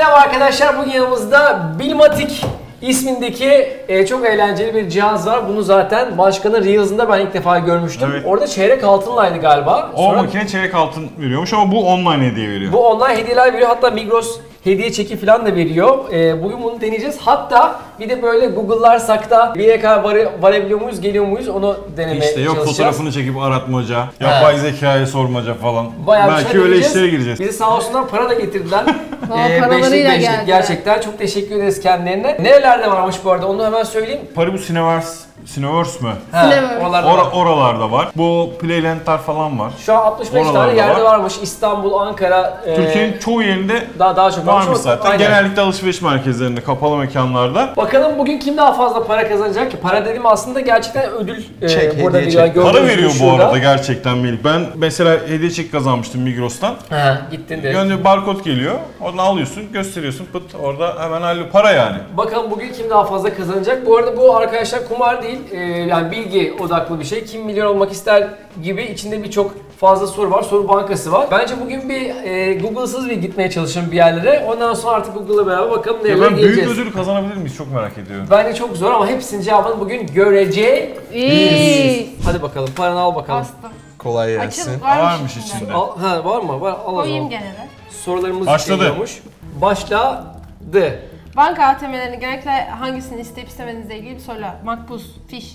Selam arkadaşlar. Bugün yanımızda Bilmatic ismindeki çok eğlenceli bir cihaz var. Bunu zaten başkanın Reels'ında ben ilk defa görmüştüm. Evet. Orada çeyrek altınlaydı galiba. O makine çeyrek altın veriyormuş ama bu online hediye veriyor. Bu online hediyeler veriyor. Hatta Migros hediye çeki falan da veriyor. Bugün bunu deneyeceğiz. Hatta bir de böyle Google'larsak da bir yere kadar varabiliyor muyuz, geliyor muyuz onu denemeye İşte yok çalışacağız. fotoğrafını çekip aratmaca, yapay zekaya sormaca falan. Bayağı bir Belki şey öyle deneyeceğiz. işlere gireceğiz. Bizi sağ olsunlar para da getirdiler. Paralarıyla beşlik geldiler. gerçekten çok teşekkür ederiz kendilerine. Nerelerde varmış bu arada onu hemen söyleyeyim. Paribu Cineverse mü? Cineverse. Oralarda var. Oralarda var. Bu Playland'lar falan var. Şu an 65 Oralarda tane yerde var. varmış. İstanbul, Ankara, Türkiye'nin çoğu yerinde daha çok varmış zaten. Aynen. Genellikle alışveriş merkezlerinde, kapalı mekanlarda. Bakalım bugün kim daha fazla para kazanacak ki? Para dediğim aslında gerçekten ödül. Çek, burada hediye bir çek. gördüğünüz Para gibi veriyor bu şurada. arada gerçekten Melih. Ben mesela hediye çek kazanmıştım Migros'tan. He, gittin de. Yani barkod geliyor, onu alıyorsun, gösteriyorsun, pıt orada hemen hallediyor. Para yani. Bakalım bugün kim daha fazla kazanacak? Bu arada bu arkadaşlar kumar değil, yani bilgi odaklı bir şey. Kim milyon olmak ister gibi içinde birçok fazla soru var, soru bankası var. Bence bugün bir Google'sız bir gitmeye çalışalım bir yerlere. Ondan sonra artık Google'la beraber bakalım Ya nereye ben geleceğiz. büyük ödülü kazanabilir miyiz? Çok merak ediyorum. Bence çok zor ama hepsinin cevabını bugün göreceğiz. İyi. Hadi bakalım, paranı al bakalım. Bastım. Kolay Açıl. gelsin. Varmış içinde. Al, ha var mı? Var, al o Koyayım zaman. gene de. Sorularımız Başladı. geliyormuş. Başladı. Banka ATM'lerini genellikle hangisini isteyip istemediğinizle ilgili bir sorular. Makbuz,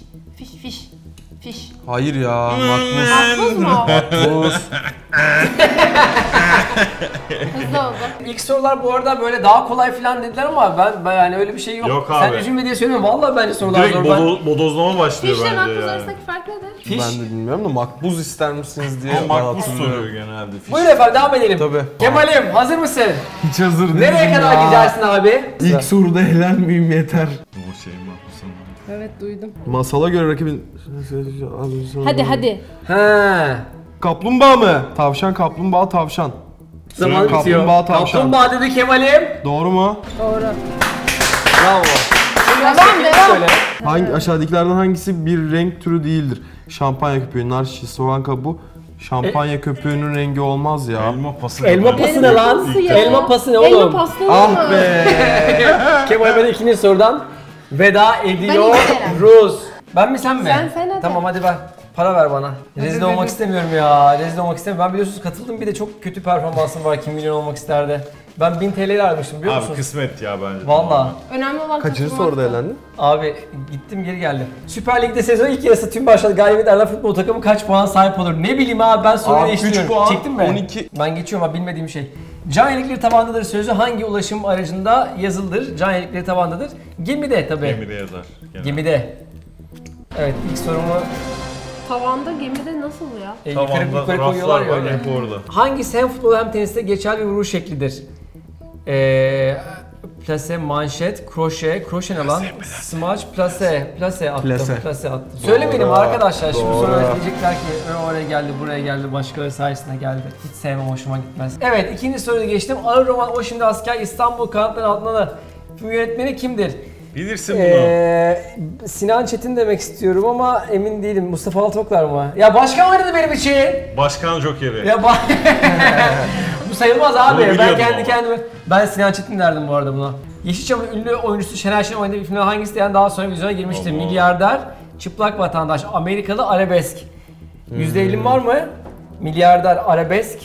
fiş. Hayır ya, makbuz. Makbuz mu? Makbuz. Hızlı oldu. İlk sorular bu arada böyle daha kolay falan dediler ama ben yani öyle bir şey yok. Yok Sen abi. üzülme diye söylüyorum. Vallahi bence sorular Direkt zor. bodozlama başlıyor Fişle bence makbuz yani. arasındaki fark nedir? Fiş. Ben de bilmiyorum da makbuz ister misiniz diye Ama ben makbuz soruyor hatırlıyorum. genelde. Fiş. Buyurun efendim devam edelim. Tabii. Kemal'im hazır mısın? Hiç hazır değilim Nereye kadar ya. gidersin abi? İlk soruda eğlenmeyeyim yeter. Bu şey makbuz sana. Evet duydum. Masala göre rakibin... Hadi. He. Kaplumbağa mı? Tavşan, kaplumbağa, tavşan. Zaman bitiyor. Kaplumbağa, tavşan. Kaplumbağa dedi Kemal'im. Doğru mu? Doğru. Bravo. Şimdi Devam, şekilde devam. söyle. Hangi aşağıdakilerden hangisi bir renk türü değildir? Şampanya köpüğü, narşis, soğan kabuğu. Şampanya köpüğünün rengi olmaz ya. Elma pası. Elma pası ne lan? pası ya. Elma pası ne Elma oğlum? pası olur Ah mu? be! Kemal ben ikinci sorudan veda ediyor. isterim. Ruz. Ben mi sen mi? Sen hadi. Tamam hadi ver. Para ver bana. Rezil olmak benim. istemiyorum ya. Rezil olmak istemiyorum. Ben biliyorsunuz katıldım bir de çok kötü performansım var. Kim milyon olmak isterdi. Ben 1000 TL almıştım biliyor Abi musunuz? kısmet ya bence. Valla. Önemli olan Kaçıncı katılmak. soruda elendin? Abi gittim geri geldim. Süper Lig'de sezon ilk yarısı tüm başladı. Galibiyet eden futbol takımı kaç puan sahip olur? Ne bileyim abi ben soruyu Abi, üç değiştiriyorum. puan, Çektin mi? 12. Ben geçiyorum abi bilmediğim şey. Can yelekleri tavandadır sözü hangi ulaşım aracında yazılıdır? Can yelekleri tavandadır. Gemide tabii. Gemide yazar. genelde. Gemide. Evet ilk sorumu Tavanda gemide nasıl ya? yukarı Tavanda koyuyorlar raflar ya var öyle. hep orada. Hangisi hem futbolda hem teniste geçerli bir vuruş şeklidir? Plase, manşet, kroşe ne lan? Smaç, plase attım, plase attım. Söylemedim arkadaşlar şimdi Doğru. sonra diyecekler ki oraya geldi, buraya geldi, başkaları sayesinde geldi. Hiç sevmem, hoşuma gitmez. Evet ikinci soruya geçtim. Ağır roman O Şimdi Asker İstanbul Kanatları altında da film yönetmeni kimdir? Bilirsin bunu. Sinan Çetin demek istiyorum ama emin değilim. Mustafa Altoklar mı? Ya başkan oynadı benim için. Başkan Joker'i. Ya bu sayılmaz abi. Bunu Ben biliyordum kendi ama. kendime... Ben Sinan Çetin derdim bu arada buna. Yeşilçam'ın ünlü oyuncusu Şener Şen'in oynadığı bir filmden hangisi diyen daha sonra vizyona girmiştir? Allah. Milyarder, Çıplak Vatandaş, Amerikalı, Arabesk. %50'm var mı? Milyarder, Arabesk.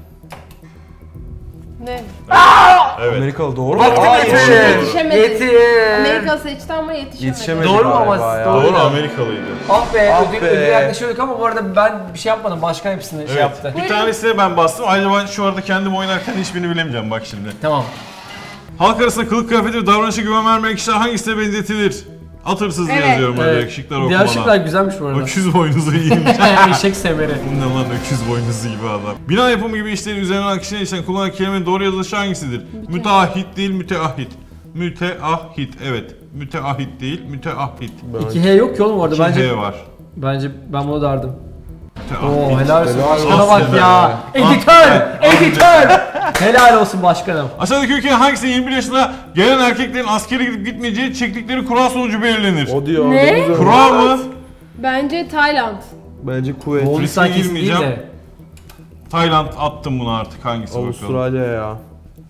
Ne? Evet. Amerikalı doğru mu? Baktım Hayır. Yetişemedi. Yeter. Amerika seçti ama yetişemedi. Yetişemedi Doğru mu galiba ama? ya. Doğru Amerikalıydı. Ah be, Ah be. ödül yaklaşıyorduk ama bu arada ben bir şey yapmadım. Başkan hepsini şey yaptı. Bir tanesine ben bastım. Ayrıca ben şu arada kendim oynarken hiçbirini bilemeyeceğim bak şimdi. Tamam. Halk arasında kılık kıyafeti ve davranışa güven vermeyen kişiler hangisine benzetilir? At hırsızlığı Evet. yazıyorum öyle şıklar Diğer şıklar okumadan. güzelmiş bu arada. Öküz boynuzu iyiymiş. Eşek semeri. Bu ne lan öküz boynuzu gibi adam. Bina yapımı gibi işlerin üzerinden kişiler için kullanılan kelimenin doğru yazılışı hangisidir? Müteahhit değil müteahhit. Müteahhit evet. Müteahhit değil müteahhit. 2H yok ki oğlum orada. Bence Bence var. bence ben bunu derdim. Müteahhit. Oo helal olsun. Helal Başkana olsun bak be. ya. Editör! Editör! Helal olsun başkanım. Aşağıdaki ülkenin hangisinin 21 yaşına gelen erkeklerin askere gidip gitmeyeceği çektikleri kura sonucu belirlenir? O diyor. Ne? deniz önü. Kura mı? Bence Tayland. Bence kuvvet. Moğolistan kesin değil girmeyeceğim. de. Tayland attım bunu artık hangisi bakalım. Avustralya ya.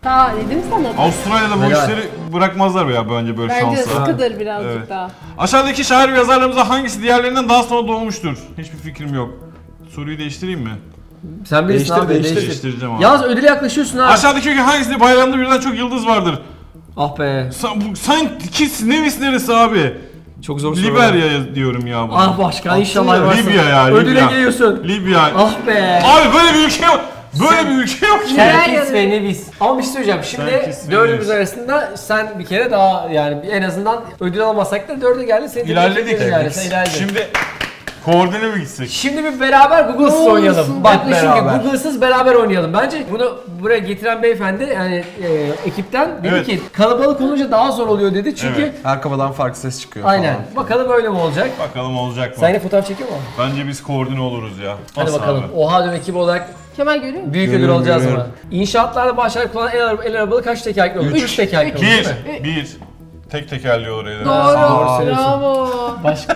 Daha dedim sana da. Avustralya'da bu Helal. işleri bırakmazlar ya bence böyle Bence şansa. sıkıdır birazcık Evet. daha. Aşağıdaki şair ve yazarlarımızdan hangisi diğerlerinden daha sonra doğmuştur? Hiçbir fikrim yok. Soruyu değiştireyim mi? Sen bilirsin abi. Değiştireceğim abi. Yalnız ödüle yaklaşıyorsun ha. Aşağıdaki ülke hangisinde bayrağında birden çok yıldız vardır? Ah be. Sen Nevis neresi abi? Çok zor soru. Liberya diyorum ya bu. Ah başkan inşallah varsın. Libya ya, Ödüle Libya. geliyorsun. Libya. Ah be. Abi böyle bir ülke yok. Böyle bir ülke yok ki. Terkis ve Nevis. Ama bir şey söyleyeceğim. Şimdi Terkis ve dördümüz Nevis. arasında sen bir kere daha yani en azından ödül alamasak da dörde geldin. Seni tebrik İlerledik. ediyorum yani. Sen ilerledin. Şimdi koordine mi gitsek? Şimdi bir beraber Google'sız Ne oynayalım. olursun, Bak beraber. şimdi Google'sız beraber oynayalım. Bence bunu buraya getiren beyefendi yani ekipten dedi Evet. ki kalabalık olunca daha zor oluyor dedi. Çünkü Evet. Her kafadan farklı ses çıkıyor aynen. falan. Bakalım öyle mi olacak? Bakalım olacak mı? Sen yine fotoğraf çekiyor mu? Bence biz koordine oluruz ya. Hadi Bas bakalım. abi. Oha dön ekibi olarak Kemal görüyor musun? büyük ödül Görüyorum, alacağız mı? görüyorum. İnşaatlarda başlayarak kullanan el arabalı kaç tekerlekli olur? 3 tekerlekli olur değil mi? Bir. Tek tekerli olur elinde. Doğru. söylüyorsun. Bravo. Başka.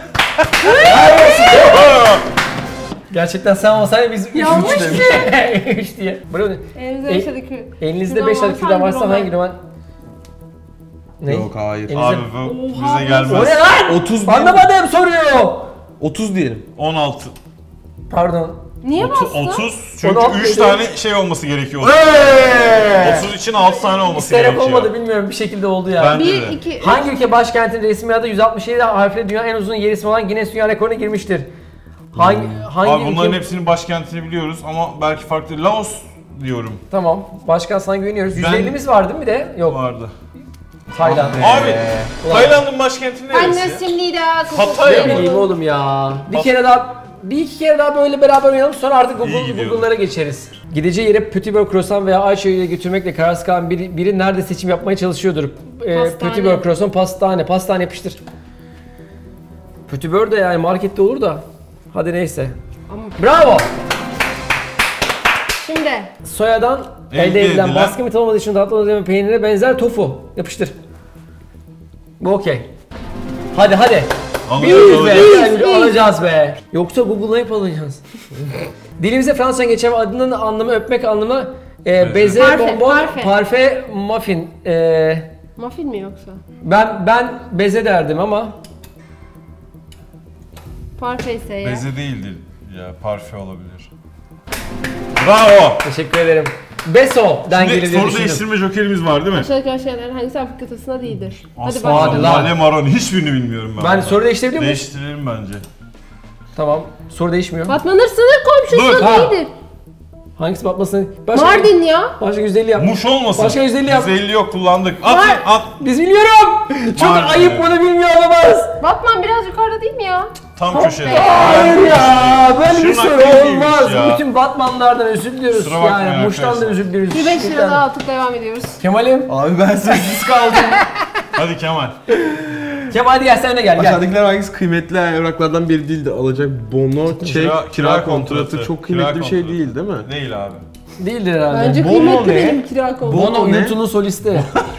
Gerçekten sen olsaydın biz 3 Yanlış üç diye. Bravo. Elinizde E- yaşadık. Elinizde 5 tane kürdan varsa hangi roman? Ne? Yok hayır. Elinizde- Abi bu Oha. bize gelmez. O ne lan? 30 Anlamadım soruyor. 30 diyelim. 16. Pardon. Niye bastın? 30 çünkü 16 3 dedi. tane şey olması gerekiyor. 30 için 6 tane olması İsteyerek gerekiyor. olmadı bilmiyorum bir şekilde oldu ya. Ben- 1, de. 2, Hangi ülke başkentin resmi adı 167 harfle dünya en uzun yer ismi olan Guinness Dünya Rekoru'na girmiştir? Hangi Abi bunların ülke... hepsinin başkentini biliyoruz ama belki farklı. Laos diyorum. Tamam. Başkan sana güveniyoruz. Ben- %50'miz var değil mi de? Yok. Vardı. Tayland. Abi Tayland'ın başkenti neresi? Annesini de Hatay Ne mı? bileyim oğlum ya. Bir iki kere daha böyle beraber oynayalım sonra artık İyi gidiyor. Google'lara geçeriz. Gideceği yere Pötibör croissant veya Ayça'yı ile götürmekle kararsız kalan biri nerede seçim yapmaya çalışıyordur? Pastane. Pötibör croissant pastane. Pastane yapıştır. Pötibör de yani markette olur da. Hadi neyse. Bravo! Şimdi. Soyadan elde Elde edilen edilen- baskı metal olmadığı için tatlı malzeme peynirine benzer tofu. Yapıştır. Bu okey. Hadi. Alacağız, alacağız. Alacağız be. Yoksa Google'la hep alacağız. Dilimize Fransızca geçen ve adının anlamı öpmek anlamı beze, Parfe, bonbon, parfe. parfe, muffin. Muffin mi yoksa? Ben beze derdim ama Parfe ise ya. Beze değildir ya, parfe olabilir. Bravo! teşekkür ederim. Beso'dan Şimdi gelir diye soru düşündüm. değiştirme jokerimiz var değil mi? Aşağıdaki şeylerin hangisi Afrika kıtasında değildir? Hadi Aslan, Hadi bakalım. lan. Lale Maron hiçbirini bilmiyorum ben. Ben soru değiştirebiliyor muyum? Değiştirelim bence. Tamam. Soru değişmiyor. Batmanır sınır komşusu Dur, ha. değildir. Hangisi batmasın? Mardin ya. Başka 150 yap. Muş olmasın. Başka 150 yap. 150 yok kullandık. At, Var. at. Biz biliyorum. Çok Mardin. ayıp bunu bilmiyor olamaz. Batman biraz yukarıda değil mi ya? Tam köşede. Hayır ya, böyle bir Şırnak soru değilmiş olmaz. ya. Bütün Batmanlardan özür diliyoruz. Kusura bakmayın Yani Muş'tan da arkadaşlar. özür diliyoruz. Bir 5 lira Gerçekten. daha atıp devam ediyoruz. Kemal'im. Abi ben sessiz kaldım. Hadi Kemal. Kemal hadi gel sen de gel. Aşağıdakiler hangisi kıymetli evraklardan biri değildir? Alacak bono, çek, kira kontratı çok kıymetli Kira bir şey kontratı. değil mi? Değil abi. Değildir herhalde. Bence Bono kıymetli ne? benim kira kontratı. Bono Bono ne? uyutunun solisti.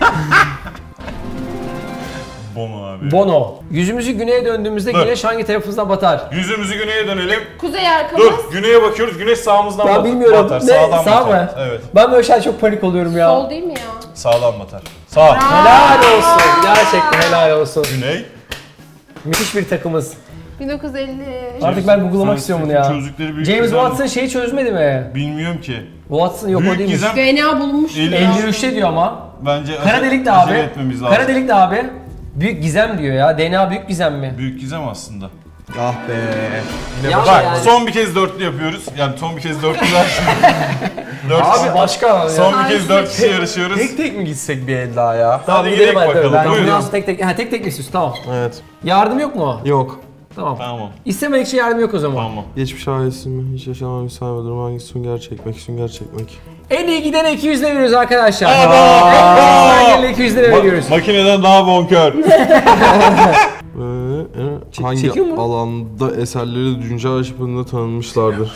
Bono abi. Bono. Yüzümüzü güneye döndüğümüzde Dur. güneş hangi tarafımızdan batar? Yüzümüzü güneye dönelim. Kuzey arkamız. Dur, güneye bakıyoruz. Güneş sağımızdan Ben bilmiyorum. batar. Ne? Sağdan Sağ batar. mı? Evet. Ben böyle şeyler çok panik oluyorum ya. Sol değil mi ya? Sağdan batar. Sağ. Helal olsun. Gerçekten helal olsun. Güney. Müthiş bir takımız. 1950. Artık ben Google'lamak istiyorum bunu ya. Çözdükleri büyük James güzel- Watson şeyi çözmedi mi? Bilmiyorum ki. Watson yok o Büyük değilmiş. gizem. DNA bulunmuş. 53'te diyor ama. Bence Kara delik de acele abi. etmemiz lazım. Kara delik de abi. Büyük gizem diyor ya. DNA büyük gizem mi? Büyük gizem aslında. Ah be. Ya Bak yani. son bir kez dörtlü yapıyoruz. Yani son bir kez dörtlüler. Dört Abi başka abi. son bir kez dört kişi yarışıyoruz. Tek tek mi gitsek bir el daha ya? Hadi gidelim gidelim bakalım. Ben Buyurun. bundan sonra tek tek mi istiyorsun? Tamam. Evet. Yardım yok mu? Yok. Tamam. Tamam. İstemedikçe yardım yok o zaman. Tamam. Geçmiş ailesi mi? Hiç yaşamamış sahibi durum hangisi? Sünger çekmek, sünger çekmek. En iyi gidene 200 lira veriyoruz arkadaşlar. Aa! En iyi 200 lira veriyoruz. Makineden daha bonkör. Hangi çekiyor mu? alanda eserleri dünya aşıpında tanınmışlardır?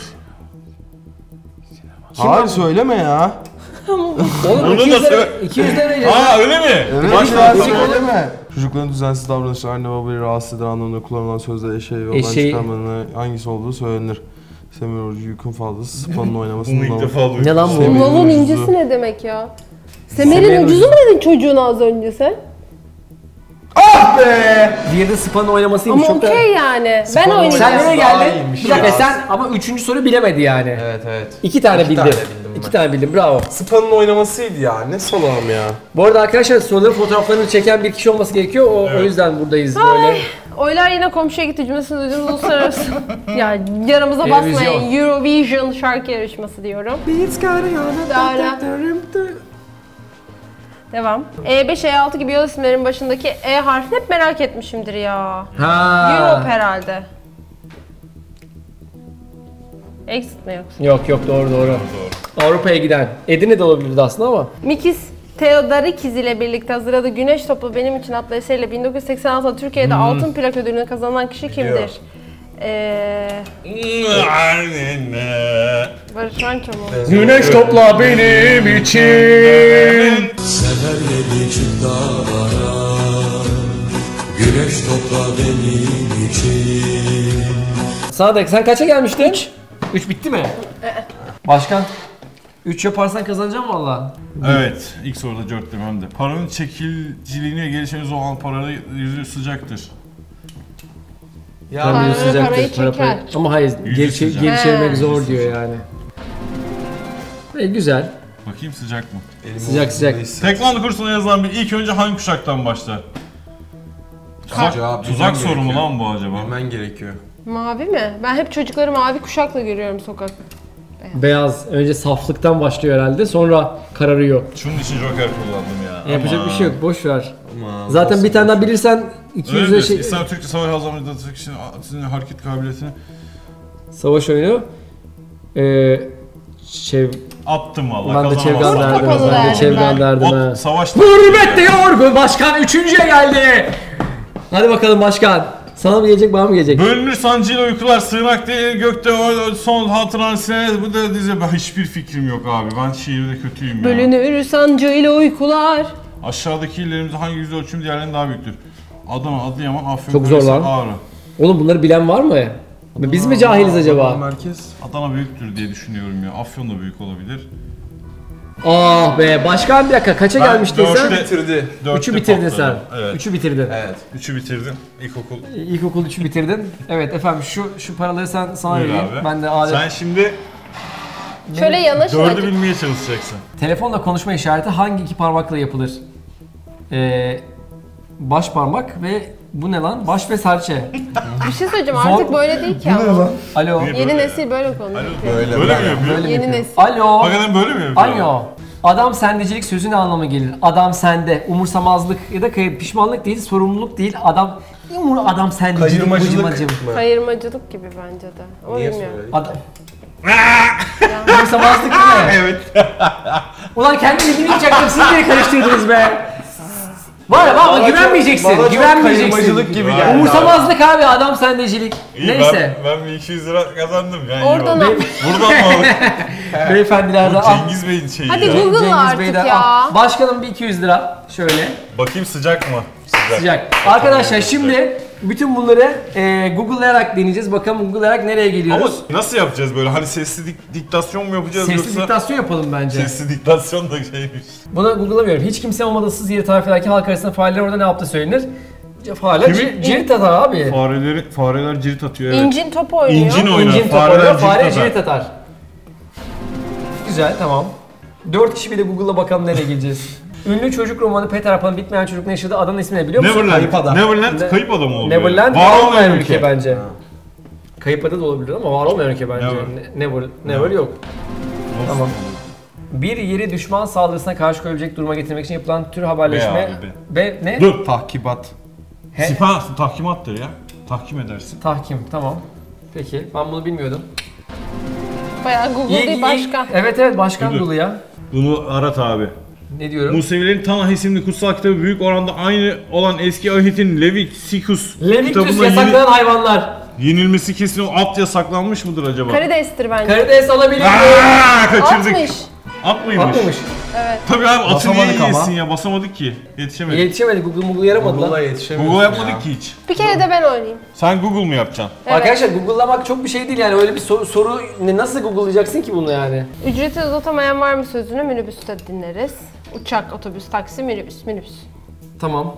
Hayır söyleme ya. Oğlum Bunu 200 da lira, söyle. 200 lira vereceğiz. Aa öyle mi? Evet Başla. ya söyleme. Çocukların düzensiz davranışları anne babayı rahatsız eden anlamında kullanılan sözde eşeği yoldan Eşeği. çıkarmanın hangisi olduğu söylenir. Semir orucu yükün fazlası, sıpanın oynaması. Bunu ilk defa duydum. Ne lan bu? Semih Nalın ucuzu. incesi ne demek ya? Semer'in ucuzu mu dedin çocuğuna az önce sen? Ah be! Diğeri de Spa'nın oynamasıymış. Ama Çok da... okey yani. Ben Sen oynayacağım. nereye Daha geldin? iyiymiş Bir dakika ya. sen ama 3. soru bilemedi yani. Evet evet. 2 tane bildin. tane bildim ben. 2 tane bildim. Bravo. Spa'nın oynamasıydı ya. Ne salağım ya. Bu arada arkadaşlar soruların fotoğraflarını çeken bir kişi olması gerekiyor. O yüzden buradayız böyle. Oylar yine komşuya gitti cümlesini duydunuz uluslararası. Ya yaramıza Eurovision. basmayın. Eurovision şarkı yarışması diyorum. Devam. E5, E6 gibi yol isimlerinin başındaki E harfini hep merak etmişimdir ya. Europe herhalde. Exit mi yoksa? Yok doğru. Avrupa'ya giden. Edirne'de olabilirdi aslında ama. Mikis Theodorakis ile birlikte hazırladığı Güneş Toplu Benim İçin adlı eseriyle 1986'da Türkiye'de altın plak ödülünü kazanan kişi kimdir? Barış Manço mu? Güneş topla benim için. Seher yedi çık dağlara, güneş topla benim için. Sadık sen kaça gelmiştin? 3 bitti mi? Başkan. 3 yaparsan kazanacağım valla. Evet, ilk soruda cört demem de. Paranın çekiciliğine gelişmeniz olan parada yüzü sıcaktır. Ya Para Yüzü sıcaktır, parayı çeker. Ama hayır, Yüzü sıcak. geri çevirmek He. zor diyor yani. Güzel. Bakayım sıcak mı? Sıcak. Tekvando kursuna yazılan bir ilk önce hangi kuşaktan başlar? Cevap Tuzak bilmen soru mu gerekiyor. lan bu acaba? Bilmen gerekiyor. Mavi mi? Ben hep çocukları mavi kuşakla görüyorum sokakta. Beyaz. Önce saflıktan başlıyor herhalde. Sonra kararıyor. Şunun için joker kullandım ya. Yapacak Aman. bir şey yok. Boş ver. Aman, Zaten bir tane daha bilirsen Öyle 200'e diyorsun. şey... İslam Türkçe savaş hazırlığı sizin hareket kabiliyetini Savaş oyunu. Çev... attım valla. Ben de çevren derdim. kapalı Ben de verdim çevren derdim ha. O savaşta. Hürmet diyor başkan 3.'ye geldi. Hadi bakalım başkan. Sana mı gelecek bana mı gelecek? Bölünür sancıyla uykular sığınak değil gökte o son hatıran sene bu da dizi. Ben hiçbir fikrim yok abi. Ben şiirde kötüyüm ya. Bölünür sancıyla uykular. Aşağıdaki illerimizde hangi yüz ölçüm diğerlerinden daha büyüktür? Adana, Adıyaman, Afyon, Çok zor Karahisar, lan. Ağrı. Oğlum bunları bilen var mı? Biz mi cahiliz acaba? Merkez. Adana büyüktür diye düşünüyorum ya. Afyon da büyük olabilir. Ah be başkan bir dakika kaça gelmiştin sen? dörtte- Bitirdi. dörtte 3'ü bitirdin sen. patladım. Evet. 3'ü bitirdin. Evet. 3'ü bitirdim. İlkokul. İlkokul 3'ü bitirdin. Evet efendim şu paraları sana Buyur vereyim. abi. Ben de adet. Sen şimdi Şöyle yanaşın. 4'ü bilmeye çalışacaksın. Telefonla konuşma işareti hangi iki parmakla yapılır? Baş parmak ve bu ne lan? Baş ve serçe. Bir şey söyleyeceğim Zor- artık böyle değil ki ama. Alo. Niye Yeni böyle nesil böyle konuşuyor. Böyle Böyle mi yapıyor? Böyle mi Yeni yapıyor? nesil. Alo. Hakikaten böyle mi yapıyor? Alo. Adam sendecilik sözü ne anlama gelir? Adam sende. Umursamazlık ya da pişmanlık değil, sorumluluk değil. Adam sendecilik. Kayırmacılık bıcımacım. mı? Kayırmacılık gibi bence de. Ama Niye bilmiyorum. söyledin? Adam. Umursamazlık değil mi? Evet. Ulan kendi bildiğimi yapacaktım. Siz beni karıştırdınız be. Var ya baba güvenmeyeceksin. Bana çok Güvenmeyeceksin. kayırmacılık gibi Var. geldi. Umursamazlık abi adam sendecilik. İyi, Neyse. Ben bir 200 lira kazandım yani. Oradan al. Buradan mı aldın? Beyefendilerden Bu al. Cengiz Bey'in şeyi Hadi ya. Google Cengiz artık Bey'den ya. al. Başkanım bir 200 lira. Şöyle. Bakayım sıcak mı? Sıcak. Arkadaşlar şimdi bütün bunları Google'layarak deneyeceğiz. Bakalım Google'layarak nereye Ama geliyoruz. nasıl yapacağız böyle? Hani sesli diktasyon mu yapacağız Sesli yoksa? diktasyon yapalım bence. Sesli diktasyon da şeymiş. Bunu Google'lamıyorum. Hiç kimse olmadığı ıssız yeri tarif ederken halk arasında fareler orada ne yaptı söylenir? Fareler Kimi? cirit atar abi. Fareler cirit atıyor evet. İncin top oynuyor. İncin oynar. İncin top Fareler oynuyor, cirit fare atar. cirit atar. Güzel, tamam. 4 kişi bir de Google'la bakalım nereye geleceğiz. Ünlü çocuk romanı Peter Pan'ın bitmeyen çocuk ne yaşadığı adanın ismini biliyor musun? Neverland. Kayıp adam. Neverland Ne- kayıp adam oluyor. Neverland Var olmayan ülke bence. Kayıp ada da olabilir ama var olmayan ülke bence. Never. Never yok. Tamam. Bir yeri düşman saldırısına karşı koyabilecek duruma getirmek için yapılan tür haberleşme abi, ve ne? Dur. Tahkibat. Sipa tahkimattır ya. Tahkim edersin. Tahkim, tamam. Peki, ben bunu bilmiyordum. Bayağı Google değil başkan. Evet başkan Dur. Google ya. Bunu arat abi. Ne diyorum? Musevilerin Tanah isimli kutsal kitabı büyük oranda aynı olan eski Ahit'in Leviticus Leviticus kitabında yasaklanan hayvanlar. yenilmesi kesin o at yasaklanmış mıdır acaba? Karides'tir bence. Karides alabilir miyim? Kaçırdık. 60. At mıymış? Atmamış. Tabii abi atı niye Basamadık ama. yesin ya? Basamadık ki. Yetişemedik. Yetişemedik. Google yaramadı Google'la lan. yetişemiyorsun Google yapmadık ki hiç. Bir kere de ben oynayayım. Sen Google mu yapacaksın? Evet. Arkadaşlar Google'lamak çok bir şey değil yani. Öyle bir soru nasıl Google'layacaksın ki bunu yani? Ücreti uzatamayan var mı sözünü minibüste dinleriz. Uçak, otobüs, taksi, minibüs. Tamam.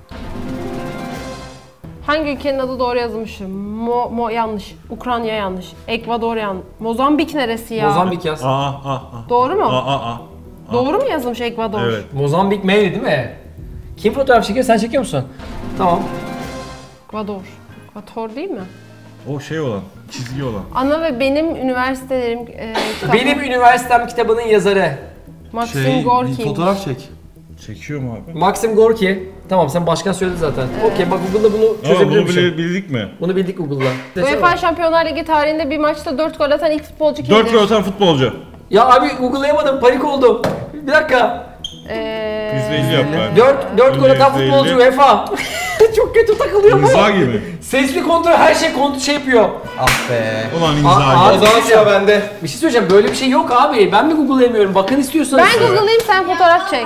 Hangi ülkenin adı doğru yazılmıştır? Yanlış. Ukrayna yanlış. Ekvador yanlış. Mozambik neresi ya? Mozambik yaz. Doğru mu? Aa. Doğru mu yazılmış Ekvador? Evet. Mozambik M'ydi değil mi? Kim fotoğraf çekiyor? Sen çekiyor musun? Tamam. Ekvador. Ekvador değil mi? O şey olan, çizgi olan. Ana ve benim üniversitelerim kitabı. Benim üniversitem kitabının yazarı. Maxim Gorki. Bir fotoğraf çek. Çekiyor mu abi? Maxim Gorki. Tamam sen başkan söyledi zaten. Okey bak Google'da bunu Ama çözebilir bunu misin? bildik mi? Bunu bildik Google'da. UEFA Şampiyonlar Ligi tarihinde bir maçta 4 gol atan ilk futbolcu kimdir? 4 gol atan futbolcu. Ya abi Google'layamadım panik oldum. Bir dakika. %50 yap ben. 4 gol atan %50. futbolcu UEFA. Çok kötü takılıyor bu. İmza gibi. Sesli kontrol her şey şey yapıyor. Ah be. Ulan imza Aa, gibi. o zaman sıra bende. Bir şey söyleyeceğim böyle bir şey yok abi. Ben mi Google'layamıyorum? Bakın istiyorsanız. Ben Google'layayım sen fotoğraf çek.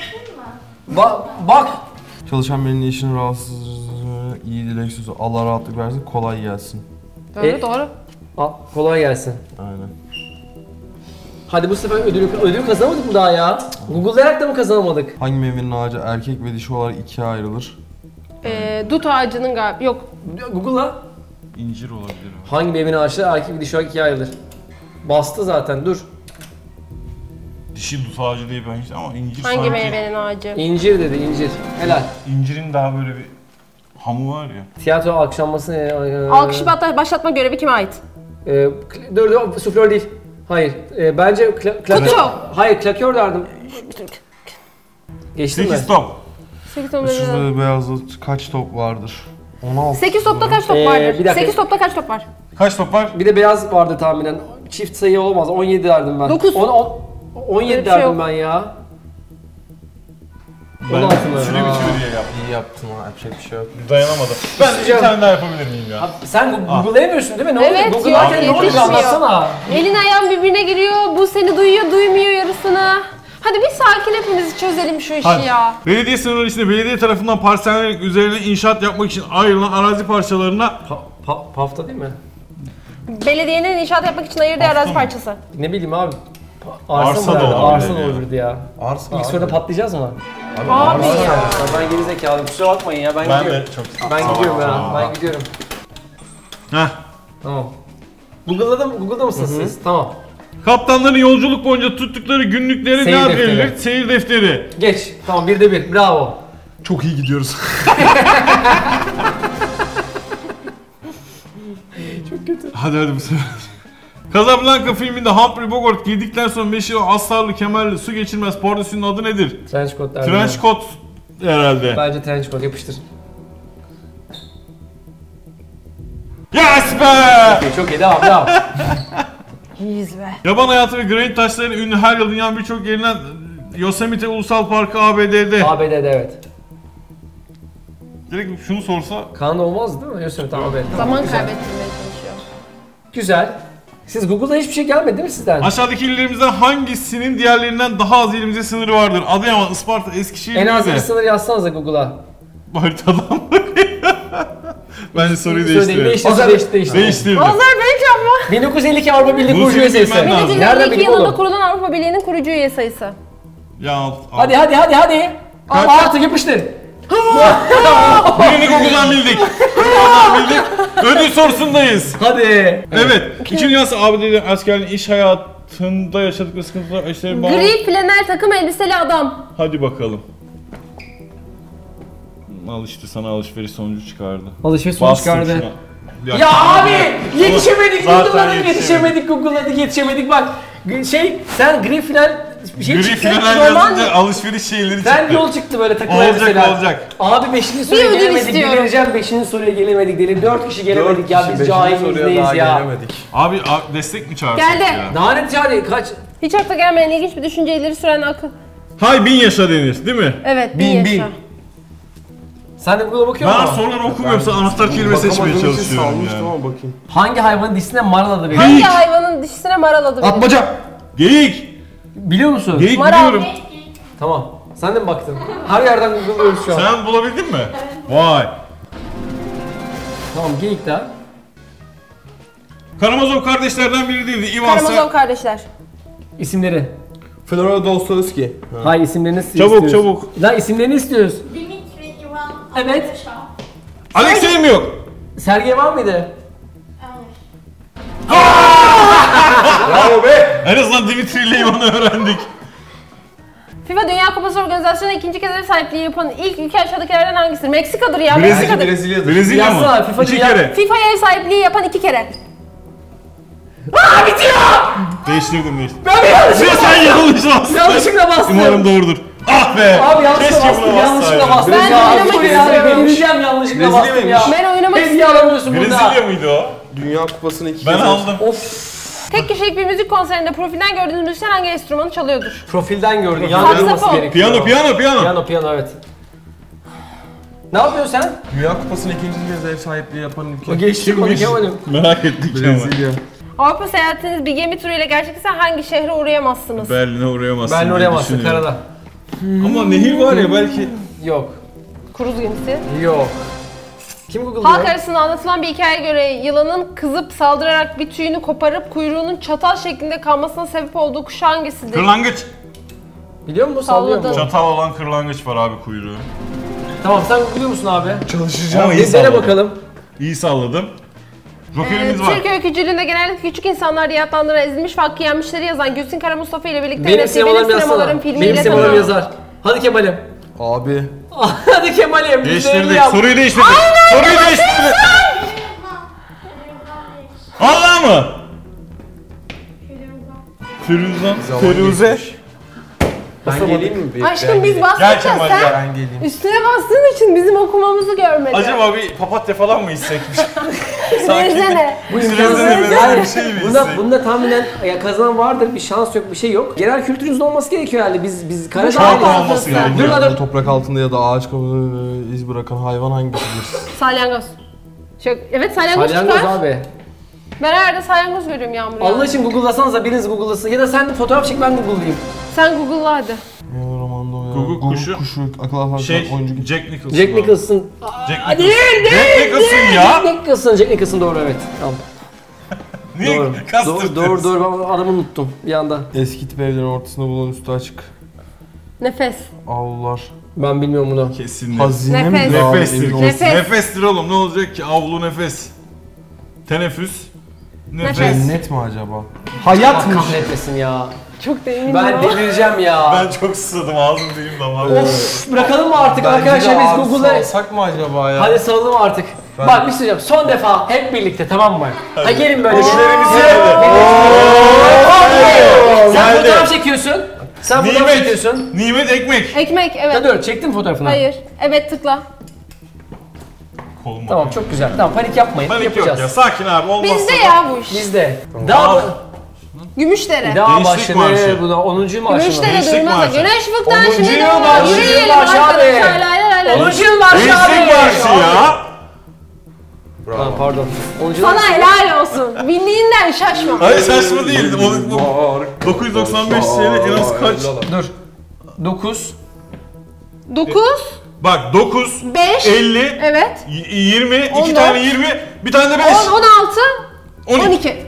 Bak. Çalışan birinin işini rahatsızlığı, iyi dilek sözü, Allah rahatlık versin, kolay gelsin. Doğru doğru. Al, kolay gelsin. Aynen. Hadi bu sefer ödülü kazanamadık mı daha ya? Google'layarak da mı kazanamadık? Hangi meyvenin ağacı erkek ve dişi olarak ikiye ayrılır? Dut ağacının galiba yok. Google'la. İncir olabilir abi. Hangi meyvenin ağaçları erkek bir dişi olarak ikiye ayrılır? Bastı zaten dur. Dişi dut ağacı diye ben hiç ama incir Hangi sanki. meyvenin ağacı? İncir dedi incir. Helal. İncirin daha böyle bir hamu var ya. Tiyatro alkışlanması Alkışı başlatma görevi kime ait? Dur suflör değil. Hayır. Bence Kutu. Hayır klakör derdim. Geçtin mi? 8 top. 8 top Işıklı beyazlı kaç top vardır? 16. 8 topta kaç top bir vardır? dakika. 8 topta kaç top var? Kaç top var? Bir de beyaz vardı tahminen. Çift sayı olmaz. 17 derdim ben. 9. 17 Öyle bir şey derdim yok. ben ya. Ben 16 mı? süre Ha. bitiyor diye yaptım. İyi yaptın ha, yapacak bir şey yok. Dayanamadım. Ben bir tane daha yapabilir miyim ya? Abi sen Google'layamıyorsun değil mi? Ne Evet, oluyor? Google'larken yok, ne oluyor? yetişmiyor. Anlatsana. Elin ayağın birbirine giriyor. Bu seni duyuyor, duymuyor yarısını. Hadi bir sakin hepimiz çözelim şu işi Hadi. ya. Belediye sınırları içinde belediye tarafından parsellenerek üzerine inşaat yapmak için ayrılan arazi parçalarına Pafta değil mi? Belediyenin inşaat yapmak için ayırdığı arazi mı? parçası. Ne bileyim abi. Arsa mı da derdi? olabilir Arsa da ya. olurdu ya. Arsa İlk soruda patlayacağız mı? Abi ya. Ya ben geri zekalıyım. Kusura bakmayın ya. Ben ben gidiyorum. de çok Ben gidiyorum ya. Ben gidiyorum. Heh. Tamam. Google'da mısınız siz? Tamam. Kaptanların yolculuk boyunca tuttukları günlükleri Seyir ne ad defteri. verilir? Seyir defteri. Geç. Tamam 1'de 1. Bravo. Çok iyi gidiyoruz. Hadi bu sefer. Casablanca filminde Humphrey Bogart giydikten sonra meşhur astarlı kemerli su geçirmez pardesünün adı nedir? Trench coat derdim. Trench coat herhalde. Bence trench coat yapıştır. Yes be! Okey, çok iyi. Devam. İyiyiz be. Yaban hayatı ve granit taşları ünlü her yıl dünyanın birçok yerinden Yosemite Ulusal Parkı ABD'de. ABD'de evet. Direkt şunu sorsa Kanada olmaz değil mi? Yosemite ABD. Tamam, Zaman güzel. kaybettirmeye çalışıyor. Güzel. Siz Google'da hiçbir şey gelmedi değil mi sizden? aşağıdaki illerimizden hangisinin diğerlerinden daha az ilimize sınırı vardır? Adıyaman, Isparta, Eskişehir, En az bir Rize. sınır yazsanıza Google'a. Haritadan Bence soruyu Değiştir. değiştirelim. Değiştirdim. Azerbaycan mı? 1952 Avrupa Birliği Bunu kurucu senin üyesi. bilmen lazım. Nereden 1952 bileyim yılında oğlum? kurulan Avrupa Birliği'nin kurucu üye sayısı. Ya Hadi. Kaç? Artık yapıştır. birini Google'dan bildik. Ödül sorusundayız. Hadi. Evet. İkinci Dünya ABD'de askerliğin iş hayatında yaşadıkları sıkıntılar eşleri bağlı. Gri flanel takım elbiseli adam. Hadi bakalım. Al işte sana alışveriş sonucu çıkardı. Alışveriş sonuç Bastım çıkardı. şuna. Ya abi yetişemedik Zaten Google'ladık yetişemedik bak. Sen gri filan bir şey Gri çıktı. filan Roman- yazınca alışveriş şeyleri Ben çıktı. yol çıktı böyle takım Olacak, elbiseler. olacak. Abi 5. soruya ödül gelemedik. istiyorum. Delireceğim 5. soruya gelemedik. 4 kişi gelemedik ya biz cahiliz neyiz ya. Abi destek mi çağırsak Geldi. ya? Daha ne cahil kaç? Hiç akla gelmeyen ilginç bir düşünce ileri süren akıl. Hay 1000 yaşa denir değil mi? Evet, Bin. yaşa. Sen de Google'a bakıyor Ben musun? soruları okumuyorum, sen anahtar kelime seçmeye çalışıyorum yani. Ama bakayım. Hangi hayvanın dişine maral adı verilir? Hangi hayvanın dişisine maral adı verilir? Atmaca. Geyik! Biliyor musun? Geyik Maral. biliyorum. Tamam. Sen de mi baktın? Her yerden Google'lıyoruz şu an. Sen bulabildin mi? Vay. Tamam geyik daha. Karamazov kardeşlerden biri değildi. Ivan Karamazov kardeşler. İsimleri. Fyodor Dostoyevski. Hayır isimlerini Çabuk, istiyoruz. çabuk. Lan isimlerini istiyoruz. Dimitri Ivan Evet. Avrasha. Alexey mi yok? Sergey var mıydı? Hayır. Bravo be! En azından Dimitri ile Ivan'ı öğrendik. FIFA Dünya Kupası organizasyonuna ikinci kez ev sahipliği yapan ilk ülke aşağıdakilerden hangisidir? Meksika'dır ya. Brezilya, Meksika'dır. Brezilya'dır. Brezilya mı? Yazsana, FIFA 2 Dünya- kere. FIFA'ya ev sahipliği yapan 2 kere. Değiştirdim. Ben bir yanlışlıkla Sen yanlış bastın. Yanlışlıkla bastım. Umarım doğrudur. Ah be! Abi yanlışlıkla Keşke bastım. buna Yanlışlıkla bassaydım. bastım. Ben Ya, oynamak bu istiyorum. ya, Bileceğim yanlışlıkla Brezilya bastım ya. mıymış? Ben oynamak Hediye istiyorum. alamıyorsun burada. Brezilya mıydı o? Dünya Kupası'nı 2 Ben kez aldım. Tek kişilik bir müzik konserinde profilden gördüğünüz müzisyen hangi enstrümanı çalıyordur? Profilden gördün. Saksafon. Yan olması gerekiyor. Piyano. Piyano evet. Ne yapıyorsun sen? Dünya Kupası'nı ikinci kez ev sahipliği yapan ülke. O geçti konu Kemal'im. Merak ettik ama. Brezilya. Avrupa seyahatiniz bir gemi turuyla gerçekleşse hangi şehre uğrayamazsınız? Berlin'e uğrayamazsın. Ben diye oraya bastım düşünüyorum. karada. Ama nehir var ya belki. Yok. Kruz gemisi. Yok. Kim Halk Google'lıyor? arasında anlatılan bir hikayeye göre yılanın kızıp saldırarak bir tüyünü koparıp kuyruğunun çatal şeklinde kalmasına sebep olduğu kuş hangisidir? Kırlangıç. Biliyor musun? Sallıyor mu? Salladı. Çatal olan kırlangıç var abi kuyruğu. Tamam sen Google'luyor musun abi? Çalışacağım. Ama iyi Bir dene salladım. bakalım. İyi salladım. Jokerimiz var. Türk öykücülüğünde genellikle küçük insanlar diye adlandırılan ezilmiş ve hakkı yenmişleri yazan Gülsün Kara Mustafa ile birlikte Benim yönettiği sinemalarım yazsana. sinemalarım filmiyle Benim sinemalarım tanınan. yazar. Hadi Kemal'im. Abi. Hadi Kemal'im. Değiştirdik. Yap. Soruyu değiştirdik. Soruyu değiştirdik. Allah mı? Firuzan. Firuze. Ben geleyim mi? Bir, Aşkım biz Gel bastıkça Kemal sen gel. Ben geleyim. üstüne bastığın için bizim okumamızı görmedin. Acaba bir papatya falan mı istekmiş? Rezene. Bu Firuzene benzer bir şey mi istek? Bunda tahminen ya kazanan vardır, bir şans yok, bir şey yok. Genel kültürünüzün olması gerekiyor herhalde. Biz Çok Karadağ'da olması Dur gerekiyor. lan dur. Toprak altında ya da ağaç kabuğunu iz bırakan hayvan hangisidir? Salyangoz. Evet salyangoz Salyangoz çıkar. abi. Ben her yerde salyangoz görüyorum Yağmur ya. Allah için Google'lasanıza, biriniz Google'lasın ya da sen de fotoğraf çek, ben Google'layayım. Sen Google'la hadi. Romanda ya. Google kuşu. akıl alfası Şey, oyuncu. Jack Nicholson. Jack Nicholson. Jack Değil, Nicholson. Jack Nicholson ya. Jack Nicholson doğru evet. Tamam. Niye Doğru. kastırdınız? Doğru ben adamı unuttum bir anda. Eski tip evlerin ortasında bulunan üstü açık Nefes. avlular. Ben bilmiyorum bunu. Kesinlikle. Hazine mi? Nefes. Abi, Nefestir. evin Nefes. Nefestir oğlum, ne olacak ki? Avlu nefes. Teneffüs. Nefes. Nefes. Cennet mi acaba? Allah Hayatmış. kahretmesin ya. Çok da eminim Ben ama. delireceğim ya. Ben çok susadım, ağzım dilim damağım. Bırakalım mı artık Bence arkadaşlar de biz abi Google'a... salsak mı acaba ya? Hadi salalım artık. Bak bir şey söyleyeceğim. Son defa hep birlikte tamam mı? Ha gelin böyle. Güçlerimizi Sen Geldi. fotoğraf çekiyorsun. Sen fotoğraf çekiyorsun. Nimet ekmek. Ekmek evet. Ha dur çektin mi fotoğrafını? Hayır. Evet tıkla. Kolum Tamam çok güzel. Tamam panik yapmayın. Panik yok Yapacağız. ya, sakin abi, olmazsa Bizde da- ya bu iş. Bizde. Tamam. Daha Gümüşdere. daha Gençlik başladı. marşı. Bu da 10. marşı mı? Gümüşdere Gençlik duymaz da. marşı. Güneş fıktan 10. şimdi yıl marşı, yürüyelim marşı abi. arkadaşlar. Lay lay lay. 10. yıl marşı abi. Gençlik marşı ya. Ha, pardon. 10. yıl Sana marşı. helal olsun. Bildiğinden şaşma. Hayır saçma değil. 995 sene en az kaç? Dur. 9. 9, Bak 9, 5, 50, evet. 20, 2 14. tane 20, bir tane de 5. 10, 16, 12. 12.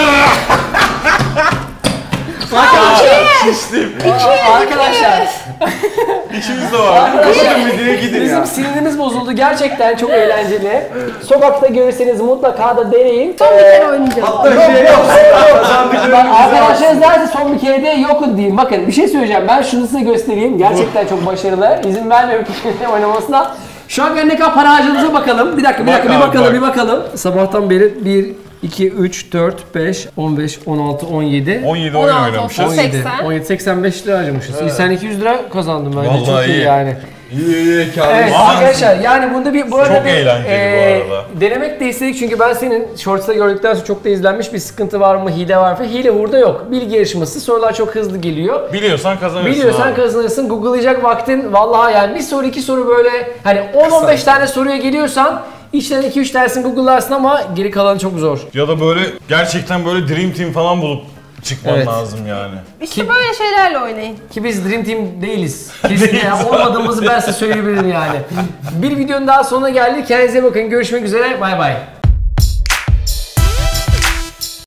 Şiştim. Arkadaşlar. İkimiz de var. Kapatın videoya gidin Bizim ya. sinirimiz bozuldu. Gerçekten çok eğlenceli. Sokakta görürseniz mutlaka da deneyin. Son bir kere oynayacağım. Arkadaşlarınız derse son bir kere de yokun diyeyim. Bakın bir şey söyleyeceğim. Ben şunu size göstereyim. Gerçekten çok başarılı. İzin vermiyorum kişinin oynamasına. Şu an ne kadar para harcadığınıza bakalım. Bir dakika Bak bir abi, bakalım bak. bir bakalım. Sabahtan beri 1, 2, 3, 4, 5, 15, 16, 17. 17 oyun 16 oynamışız. olsun. 80. 17, 85 lira harcamışız. Sen 200 lira kazandım bence. Vallahi çok iyi iyi. yani. İyi kârlı. Evet Aa, arkadaşlar yani bunda bu arada Çok eğlenceli bu arada. denemek de istedik çünkü ben senin shorts'ta gördükten sonra çok da izlenmiş bir sıkıntı var mı, hile var mı? Hile hurda yok. Bilgi yarışması, sorular çok hızlı geliyor. Biliyorsan kazanırsın Biliyorsan abi. kazanırsın. Google'layacak vaktin vallahi yani bir soru iki soru böyle hani 10-15 tane soruya geliyorsan içten 2-3 tanesini Google'larsın ama geri kalanı çok zor. Ya da böyle gerçekten böyle Dream Team falan bulup çıkman Evet. lazım yani. İşte böyle şeylerle oynayın. Ki biz Dream Team değiliz. Kesinlikle olmadığımızı ben size söyleyebilirim yani. Bir videonun daha sonuna geldik. Kendinize bakın. Görüşmek üzere. Bay bay.